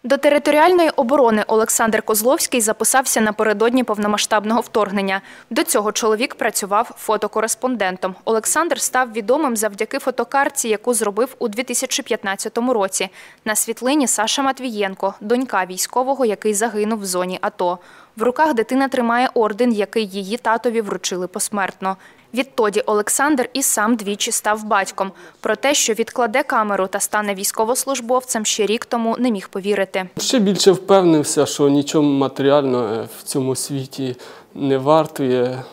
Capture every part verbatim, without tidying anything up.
До територіальної оборони Олександр Козловський записався напередодні повномасштабного вторгнення. До цього чоловік працював фотокореспондентом. Олександр став відомим завдяки фотокартці, яку зробив у дві тисячі п'ятнадцятому році. На світлині Саша Матвієнко, донька військового, який загинув в зоні АТО. В руках дитина тримає орден, який її татові вручили посмертно. Відтоді Олександр і сам двічі став батьком. Про те, що відкладе камеру та стане військовослужбовцем, ще рік тому не міг повірити. Ще більше впевнився, що нічого матеріального в цьому світі не вартує,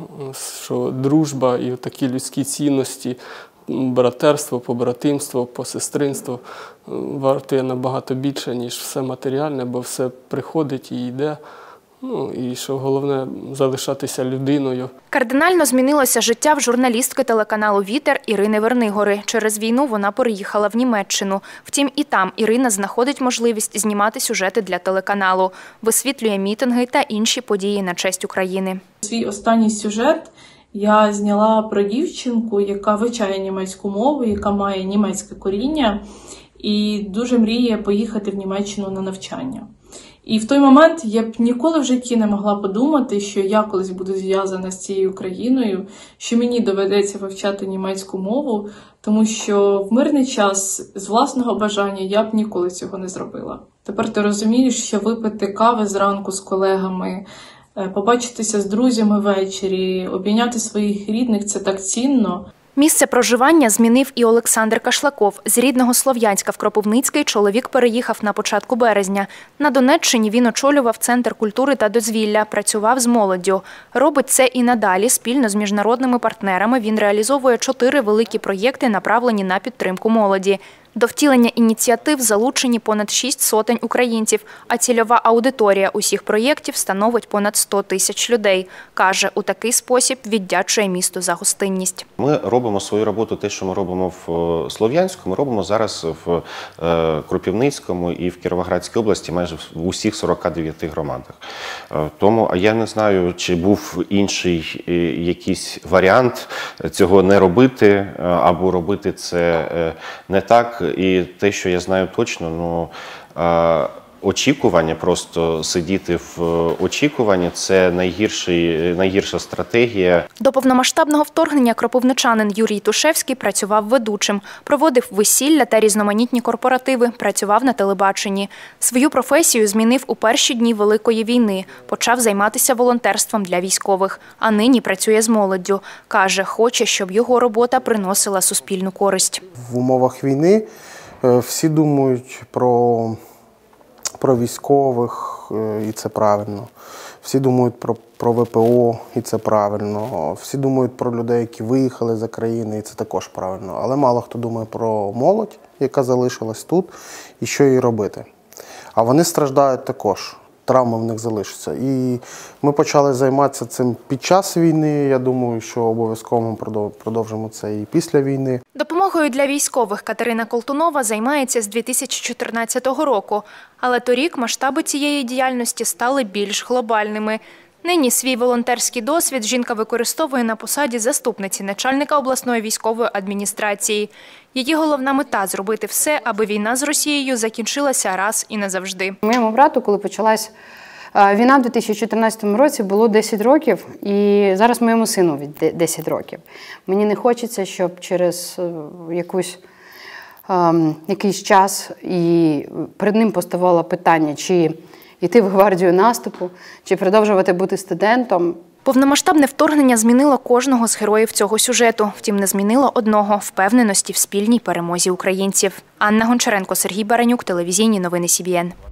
що дружба і такі людські цінності, братерство, побратимство, посестринство вартує набагато більше, ніж все матеріальне, бо все приходить і йде. Ну, і що головне – залишатися людиною. Кардинально змінилося життя в журналістки телеканалу «Вітер» Ірини Вернигори. Через війну вона переїхала в Німеччину. Втім, і там Ірина знаходить можливість знімати сюжети для телеканалу, висвітлює мітинги та інші події на честь України. Свій останній сюжет я зняла про дівчинку, яка вивчає німецьку мову, яка має німецьке коріння і дуже мріє поїхати в Німеччину на навчання. І в той момент я б ніколи в житті не могла подумати, що я колись буду зв'язана з цією країною, що мені доведеться вивчати німецьку мову, тому що в мирний час з власного бажання я б ніколи цього не зробила. Тепер ти розумієш, що випити кави зранку з колегами, побачитися з друзями ввечері, обійняти своїх рідних – це так цінно. Місце проживання змінив і Олександр Кашлаков. З рідного Слов'янська в Кропивницький чоловік переїхав на початку березня. На Донеччині він очолював Центр культури та дозвілля, працював з молоддю. Робить це і надалі. Спільно з міжнародними партнерами він реалізовує чотири великі проєкти, направлені на підтримку молоді. До втілення ініціатив залучені понад шість сотень українців, а цільова аудиторія усіх проєктів становить понад сто тисяч людей. Каже, у такий спосіб віддячує місту за гостинність. Ми робимо свою роботу, те, що ми робимо в Слов'янську, ми робимо зараз в Кропивницькому і в Кіровоградській області, майже в усіх сорока дев'яти громадах. Тому я не знаю, чи був інший якийсь варіант цього не робити, або робити це не так. І те, що я знаю точно, ну, очікування, просто сидіти в очікуванні – це найгірший, найгірша стратегія. До повномасштабного вторгнення кропивничанин Юрій Тушевський працював ведучим, проводив весілля та різноманітні корпоративи, працював на телебаченні. Свою професію змінив у перші дні Великої війни, почав займатися волонтерством для військових, а нині працює з молоддю. Каже, хоче, щоб його робота приносила суспільну користь. В умовах війни всі думають про про військових, і це правильно. Всі думають про, про ВПО, і це правильно. Всі думають про людей, які виїхали за країни, і це також правильно. Але мало хто думає про молодь, яка залишилась тут, і що їй робити. А вони страждають також. Травми в них залишаться. І ми почали займатися цим під час війни. Я думаю, що обов'язково ми продовжимо це і після війни. Допомогою для військових Катерина Колтунова займається з дві тисячі чотирнадцятого року. Але торік масштаби цієї діяльності стали більш глобальними. Нині свій волонтерський досвід жінка використовує на посаді заступниці начальника обласної військової адміністрації. Її головна мета – зробити все, аби війна з Росією закінчилася раз і назавжди. Моєму брату, коли почалась війна в дві тисячі чотирнадцятому році, було десять років, і зараз моєму сину десять років. Мені не хочеться, щоб через якусь, якийсь час і перед ним поставало питання, чи йти в гвардію наступу, чи продовжувати бути студентом. Повномасштабне вторгнення змінило кожного з героїв цього сюжету. Втім, не змінило одного – впевненості в спільній перемозі українців. Анна Гончаренко, Сергій Баранюк, телевізійні новини Сі Бі Ен.